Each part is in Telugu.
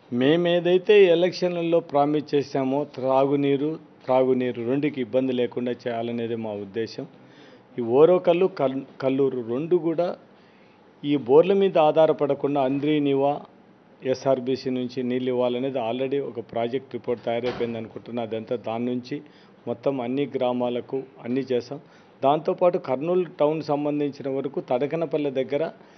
మేమేదైతే ఎలక్షన్లలో ప్రామిస్ చేశామో త్రాగునీరు రెండుకి ఇబ్బంది లేకుండా చేయాలనేది మా ఉద్దేశం. ఈ ఓరోకల్లు కల్లూరు రెండు కూడా ఈ బోర్ల మీద ఆధారపడకుండా అంద్రీనివా ఎస్ఆర్బీసీ నుంచి నీళ్ళు ఇవ్వాలనేది ఆల్రెడీ ఒక ప్రాజెక్ట్ రిపోర్ట్ తయారైపోయింది అనుకుంటున్నా. అదంతా దాని నుంచి మొత్తం అన్ని గ్రామాలకు అన్నీ చేసాం. దాంతోపాటు కర్నూలు టౌన్ సంబంధించిన వరకు తడకనపల్లె దగ్గర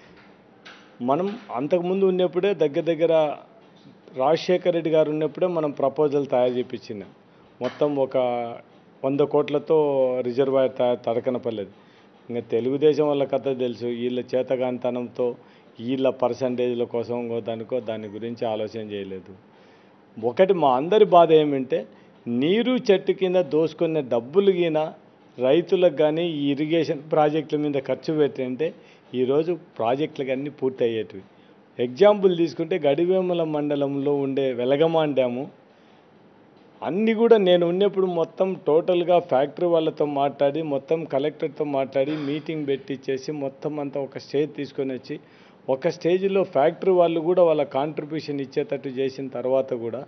మనం అంతకుముందు ఉన్నప్పుడే దగ్గర రాజశేఖర్ రెడ్డి గారు ఉన్నప్పుడే మనం ప్రపోజల్ తయారు చేయించినాం. మొత్తం ఒక 100 కోట్లతో రిజర్వాయర్ తడకనపల్లేదు. ఇంకా తెలుగుదేశం వాళ్ళ కథ తెలుసు. వీళ్ళ చేతగానితనంతో వీళ్ళ పర్సంటేజ్ల కోసం దాని గురించి ఆలోచన చేయలేదు. ఒకటి మా అందరి బాధ ఏమంటే నీరు చెట్టు కింద దోసుకునే డబ్బులు గిన రైతులకు కానీ ఈ ఇరిగేషన్ ప్రాజెక్టుల మీద ఖర్చు పెట్టంటే ఈరోజు ప్రాజెక్టులకు అన్నీ పూర్తి అయ్యేటివి. ఎగ్జాంపుల్ తీసుకుంటే గడివేముల మండలంలో ఉండే వెలగమాన్ డ్యాము అన్నీ కూడా నేను ఉన్నప్పుడు మొత్తం టోటల్గా ఫ్యాక్టరీ వాళ్ళతో మాట్లాడి మొత్తం కలెక్టర్తో మాట్లాడి మీటింగ్ పెట్టించేసి మొత్తం అంతా ఒక స్టేజ్ తీసుకొని వచ్చి ఒక స్టేజ్లో ఫ్యాక్టరీ వాళ్ళు కూడా వాళ్ళ కాంట్రిబ్యూషన్ ఇచ్చేటట్టు చేసిన తర్వాత కూడా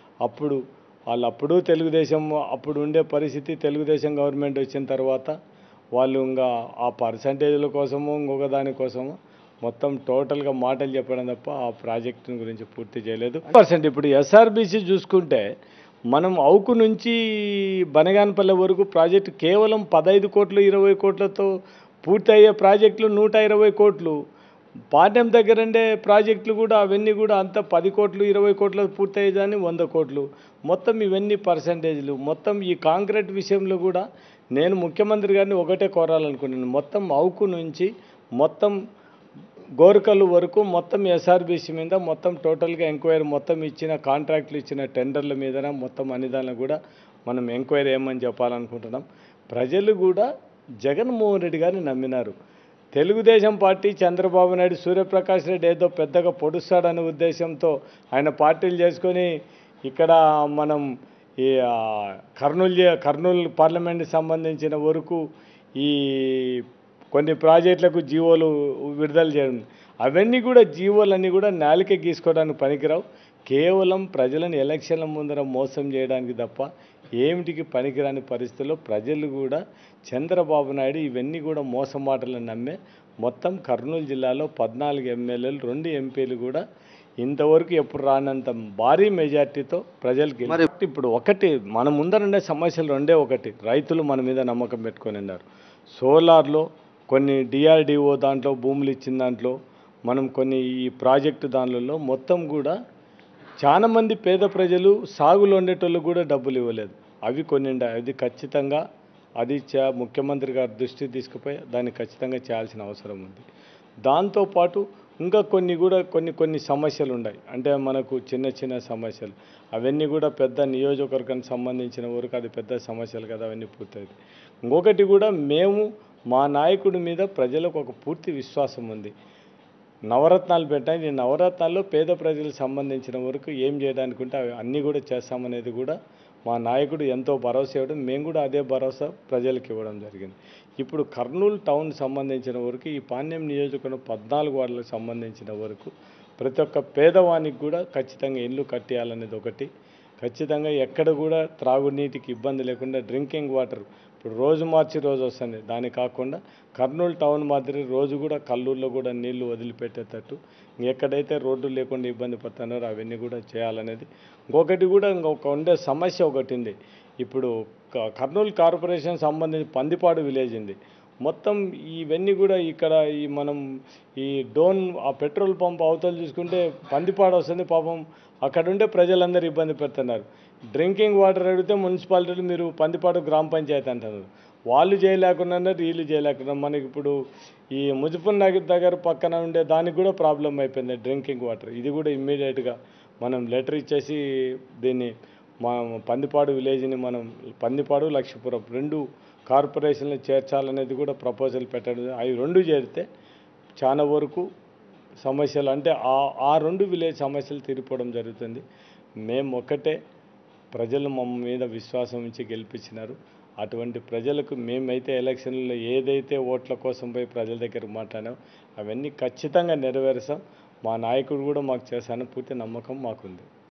అప్పుడు తెలుగుదేశం అప్పుడు ఉండే పరిస్థితి, తెలుగుదేశం గవర్నమెంట్ వచ్చిన తర్వాత వాళ్ళు ఇంకా ఆ పర్సంటేజ్ల కోసమో ఇంకొక దానికోసమో మొత్తం టోటల్గా మాటలు చెప్పడం తప్ప ఆ ప్రాజెక్టు గురించి పూర్తి చేయలేదు. ఇప్పుడు ఎస్ఆర్బీసీ చూసుకుంటే మనం అవుకు నుంచి బనగానపల్లె వరకు ప్రాజెక్టు కేవలం 15 కోట్లు 20 కోట్లతో పూర్తి అయ్యే ప్రాజెక్టులు 120 కోట్లు. పాట్యం దగ్గర ఉండే ప్రాజెక్టులు కూడా అవన్నీ కూడా అంత 10 కోట్లు 20 కోట్లు పూర్తి అయ్యేదాన్ని 100 కోట్లు. మొత్తం ఇవన్నీ పర్సంటేజ్లు. మొత్తం ఈ కాంక్రీట్ విషయంలో కూడా నేను ముఖ్యమంత్రి గారిని ఒకటే కోరాలనుకున్నాను. మొత్తం అవుకు నుంచి మొత్తం గోరకల్లు వరకు మొత్తం ఎస్ఆర్బీసీ మీద మొత్తం టోటల్గా ఎంక్వైరీ మొత్తం ఇచ్చిన కాంట్రాక్టులు ఇచ్చిన టెండర్ల మీద మొత్తం అన్ని దానిలో కూడా మనం ఎంక్వైరీ ఏమని చెప్పాలనుకుంటున్నాం. ప్రజలు కూడా జగన్మోహన్ రెడ్డి గారిని నమ్మినారు. తెలుగుదేశం పార్టీ చంద్రబాబు నాయుడు సూర్యప్రకాష్ రెడ్డి ఏదో పెద్దగా పొడుస్తాడనే ఉద్దేశంతో ఆయన పార్టీలు చేసుకొని ఇక్కడ మనం ఈ కర్నూలు పార్లమెంట్కి సంబంధించిన వరకు ఈ కొన్ని ప్రాజెక్టులకు జీవోలు విడుదల చేయడం అవన్నీ కూడా జీవోలన్నీ కూడా నాలిక గీసుకోవడానికి పనికిరావు. కేవలం ప్రజలను ఎలక్షన్ల ముందర మోసం చేయడానికి తప్ప ఏమిటికి పనికిరాని పరిస్థితుల్లో ప్రజలు కూడా చంద్రబాబు నాయుడు ఇవన్నీ కూడా మోసం మాటలను నమ్మే మొత్తం కర్నూలు జిల్లాలో 14 ఎమ్మెల్యేలు 2 ఎంపీలు కూడా ఇంతవరకు ఎప్పుడు రానంత భారీ మెజార్టీతో ప్రజలకి. మరి ఇప్పుడు ఒకటి మన ముందరుండే సమస్యలు రెండే. ఒకటి, రైతులు మన మీద నమ్మకం పెట్టుకొని ఉన్నారు. సోలార్లో కొన్ని డిఆర్డిఓ దాంట్లో భూములు ఇచ్చిన దాంట్లో మనం కొన్ని ఈ ప్రాజెక్టు దానిలో మొత్తం కూడా చాలామంది పేద ప్రజలు సాగులో ఉండేటోళ్ళు కూడా డబ్బులు ఇవ్వలేదు. అవి కొన్ని అది ఖచ్చితంగా అది ముఖ్యమంత్రి గారి దృష్టికి తీసుకుపోయి దాన్ని ఖచ్చితంగా చేయాల్సిన అవసరం ఉంది. దాంతోపాటు ఇంకా కొన్ని సమస్యలు ఉన్నాయి. అంటే మనకు చిన్న సమస్యలు అవన్నీ కూడా పెద్ద నియోజకవర్గానికి సంబంధించిన వరకు అది పెద్ద సమస్యలు కదా, అవన్నీ పూర్తయింది. ఇంకొకటి కూడా మా నాయకుడి మీద ప్రజలకు ఒక పూర్తి విశ్వాసం ఉంది. నవరత్నాలు పెట్టాయి. ఈ నవరత్నాల్లో పేద ప్రజలకు సంబంధించిన వరకు ఏం చేయడానికి ఉంటే అవి అన్నీ కూడా చేస్తామనేది కూడా మా నాయకుడు ఎంతో భరోసా ఇవ్వడం, మేము కూడా అదే భరోసా ప్రజలకు ఇవ్వడం జరిగింది. ఇప్పుడు కర్నూలు టౌన్ సంబంధించిన వరకు ఈ పాణ్యం నియోజకవర్గం 14 వార్డులకు సంబంధించిన వరకు ప్రతి ఒక్క పేదవానికి కూడా ఖచ్చితంగా ఇల్లు కట్టేయాలనేది ఒకటి. ఖచ్చితంగా ఎక్కడ కూడా త్రాగునీటికి ఇబ్బంది లేకుండా డ్రింకింగ్ వాటర్ ఇప్పుడు రోజు మార్చి రోజు వస్తుంది. దాని కాకుండా కర్నూలు టౌన్ మాదిరి రోజు కూడా కల్లూరులో కూడా నీళ్లు వదిలిపెట్టేటట్టు ఎక్కడైతే రోడ్డు లేకుండా ఇబ్బంది పడుతున్నారో అవన్నీ కూడా చేయాలనేది. ఇంకొకటి కూడా ఉండే సమస్య ఒకటి ఉంది. ఇప్పుడు కర్నూలు కార్పొరేషన్ సంబంధించి పందిపాడు విలేజ్ ఉంది. మొత్తం ఇవన్నీ కూడా ఇక్కడ మనం ఈ ఆ పెట్రోల్ పంప్ అవతలు చూసుకుంటే పందిపాడు వస్తుంది. పాపం అక్కడ ఉండే ప్రజలందరూ ఇబ్బంది పెడుతున్నారు. డ్రింకింగ్ వాటర్ అడిగితే మున్సిపాలిటీలు మీరు పందిపాడు గ్రామ పంచాయతీ అంటున్నారు. వాళ్ళు చేయలేకుండా వీళ్ళు చేయలేకుండా మనకి ఇప్పుడు ఈ ముజఫర్ నగర్ దగ్గర పక్కన ఉండే దానికి కూడా ప్రాబ్లం అయిపోయింది డ్రింకింగ్ వాటర్. ఇది కూడా ఇమ్మీడియట్గా మనం లెటర్ ఇచ్చేసి దీన్ని మా పందిపాడు విలేజ్ని మనం పందిపాడు లక్ష్మీపురం 2 కార్పొరేషన్లు చేర్చాలనేది కూడా ప్రపోజల్ పెట్టడం. అవి 2 చేరితే చాలా వరకు సమస్యలు అంటే ఆ 2 విలేజ్ సమస్యలు తీరిపోవడం జరుగుతుంది. మేము ఒకటే, ప్రజలు మా మీద విశ్వాసం ఉంచి గెలిపించినారు. అటువంటి ప్రజలకు మేమైతే ఎలక్షన్లలో ఏదైతే ఓట్ల కోసం పోయి ప్రజల దగ్గర మాట్లాడామో అవన్నీ ఖచ్చితంగా నెరవేరుస్తాం. మా నాయకుడు కూడా మాకు చేశానని పూర్తి నమ్మకం మాకుంది.